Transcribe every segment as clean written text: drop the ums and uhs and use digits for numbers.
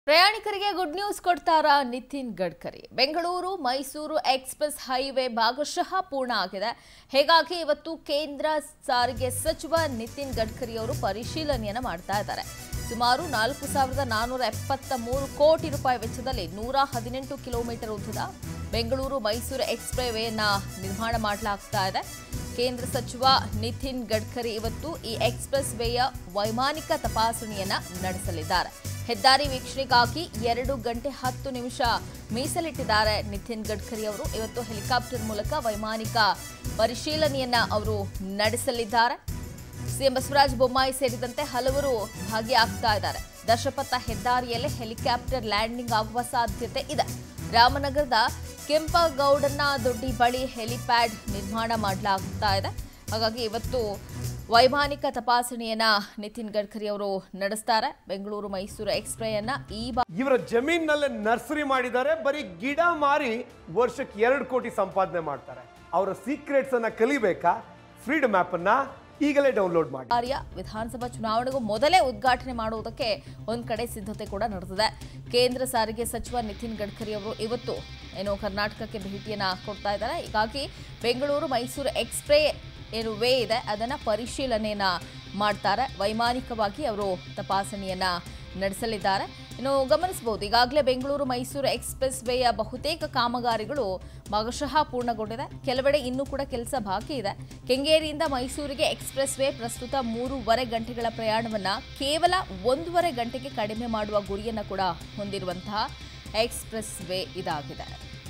ಪ್ರಯಾಣಿಕರಿಗೆ good news ಕೊಡ್ತಾರಾ Nitin Gadkari. Bengaluru Mysuru express highway ಭಾಗಶಃ ಪೂರ್ಣ ಆಗಿದೆ. ಹೀಗಾಗಿ ಇವತ್ತು ಕೇಂದ್ರ ಸಾರಿಗೆ ಸಚಿವ ನಿತಿನ್ ಗಡ್ಕರಿ ಅವರು ಪರಿಶೀಲನೆಯನ್ನು ಮಾಡ್ತಾ ಇದ್ದಾರೆ. ಸುಮಾರು 4,473 ಕೋಟಿ ರೂಪಾಯಿ ವೆಚ್ಚದಲ್ಲಿ 118 ಕಿಲೋಮೀಟರ್ ಉದ್ದದ ಬೆಂಗಳೂರು ಮೈಸೂರು ಎಕ್ಸ್‌ಪ್ರೆಸ್ ವೇಯನ್ನು ನಿರ್ಮಾಣ ಮಾಡಲಾಗ್ತಾ ಇದೆ. ಕೇಂದ್ರ ಸಚಿವ ನಿತಿನ್ ಗಡ್ಕರಿ ಇವತ್ತು ಈ ಎಕ್ಸ್‌ಪ್ರೆಸ್ ವೇಯ ವೈಮಾನಿಕ ತಪಾಸಣೆಯನ್ನು ನಡೆಸಲಿದ್ದಾರೆ. ಹೆದ್ದಾರಿ ವೀಕ್ಷಣೆಗಾಗಿ 2 ಗಂಟೆ 10 ನಿಮಿಷ ಮೀಸಲಿಟ್ಟಿದ್ದಾರೆ ನಿತಿನ್ ಗಡ್ಕರಿ ಅವರು. ಇವತ್ತು ಹೆಲಿಕಾಪ್ಟರ್ ಮೂಲಕ ವೈಮಾನಿಕ ಪರಿಶೀಲನೆಯನ್ನ ಅವರು ನಡೆಸಲಿದ್ದಾರೆ. ಸಿಎಂ ಬಸವರಾಜ ಬೊಮ್ಮಾಯಿ ಸೇರಿದಂತೆ ಹಲವರು ಭಾಗಿಯಾಗ್ತಾ ಇದ್ದಾರೆ. ದಶಪಥ ಹೆದ್ದಾರಿಯಲ್ಲಿ ಹೆಲಿಕಾಪ್ಟರ್ ಲ್ಯಾಂಡಿಂಗ್ ಆಗುವ ಸಾಧ್ಯತೆ ಇದೆ. ರಾಮನಗರದ ಕೆಂಪಗೌಡನ ದೊಡ್ಡಿ ಬಳಿ ಹೆಲಿಪ್ಯಾಡ್ ನಿರ್ಮಾಣ ಮಾಡಲಾಗ್ತಾ ಇದೆ. ಹಾಗಾಗಿ ಇವತ್ತು ವೈಮಾನಿಕ ತಪಾಸಣೆಯನ್ನ ನಿತಿನ್ ಗಡ್ಕರಿ ಅವರು ನಡೆಸ್ತಾರೆ. ಬೆಂಗಳೂರು ಮೈಸೂರು ಎಕ್ಸ್‌ಪ್ರೆಸ್ ಅನ್ನ ಇವರ ಜಮೀನಿನಲ್ಲೇ ನರ್ಸರಿ ಮಾಡಿದ್ದಾರೆ. ಬರೀ ಗಿಡ ಮಾರಿ ವರ್ಷಕ್ಕೆ 2 ಕೋಟಿ ಸಂಪಾದನೆ ಮಾಡ್ತಾರೆ. ಅವರ ಸೀಕ್ರೆಟ್ಸ್ ಅನ್ನ ಕಲಿಬೇಕಾ? ಫ್ರೀಡಮ್ ಆಪ್ ಅನ್ನ ಈಗಲೇ ಡೌನ್ಲೋಡ್ ಮಾಡಿ. ವಿಧಾನಸಭಾ ಚುನಾವಣೆಗೂ ಮೊದಲೇ ಉದ್ಘಾಟನೆ ಮಾಡುವುದಕ್ಕೆ ಒಂದ್ ಕಡೆ ಸಿದ್ಧತೆ ಕೂಡ ನಡೆದಿದೆ. ಕೇಂದ್ರ ಸಾರಿಗೆ ಸಚಿವ ನಿತಿನ್ ಗಡ್ಕರಿ ಅವರು ಇವತ್ತು ಕರ್ನಾಟಕಕ್ಕೆ ಭೇಟಿಯನ್ನ ಕೊಡ್ತಾ ಇದ್ದಾರೆ. ಹೀಗಾಗಿ ಬೆಂಗಳೂರು ಮೈಸೂರು ಎಕ್ಸ್‌ಪ್ರೆಸ್ ಏನು ವೇ ಇದೆ ಅದನ್ನು ಪರಿಶೀಲನೆಯನ್ನ ಮಾಡ್ತಾರೆ. ವೈಮಾನಿಕವಾಗಿ ಅವರು ತಪಾಸಣೆಯನ್ನ ನಡೆಸಲಿದ್ದಾರೆ. ಇನ್ನು ಗಮನಿಸಬಹುದು, ಈಗಾಗಲೇ ಬೆಂಗಳೂರು ಮೈಸೂರು ಎಕ್ಸ್‌ಪ್ರೆಸ್ ವೇಯ ಬಹುತೇಕ ಕಾಮಗಾರಿಗಳು ಭಾಗಶಃ ಪೂರ್ಣಗೊಂಡಿದೆ. ಕೆಲವೆಡೆ ಇನ್ನೂ ಕೂಡ ಕೆಲಸ ಬಾಕಿ ಇದೆ. ಕೆಂಗೇರಿಯಿಂದ ಮೈಸೂರಿಗೆ ಎಕ್ಸ್‌ಪ್ರೆಸ್ ವೇ ಪ್ರಸ್ತುತ 3.5 ಗಂಟೆಗಳ ಪ್ರಯಾಣವನ್ನು ಕೇವಲ 1.5 ಗಂಟೆಗೆ ಕಡಿಮೆ ಮಾಡುವ ಗುರಿಯನ್ನು ಕೂಡ ಹೊಂದಿರುವಂತಹ ಎಕ್ಸ್‌ಪ್ರೆಸ್ ವೇ ಇದಾಗಿದೆ.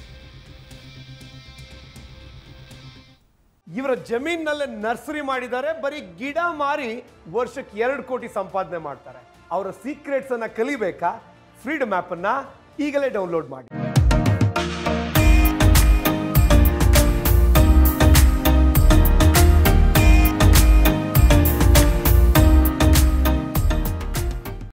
ಇವರ ಜಮೀನಿನಲ್ಲೇ ನರ್ಸರಿ ಮಾಡಿದ್ದಾರೆ. ಬರೀ ಗಿಡ ಮಾರಿ ವರ್ಷಕ್ಕೆ 2 ಕೋಟಿ ಸಂಪಾದನೆ ಮಾಡ್ತಾರೆ. ಅವರ ಸೀಕ್ರೆಟ್ಸ್ ಅನ್ನ ಕಲಿಬೇಕಾ? ಫ್ರೀಡಮ್ ಆಪ್ ಅನ್ನ ಈಗಲೇ ಡೌನ್ಲೋಡ್ ಮಾಡಿ.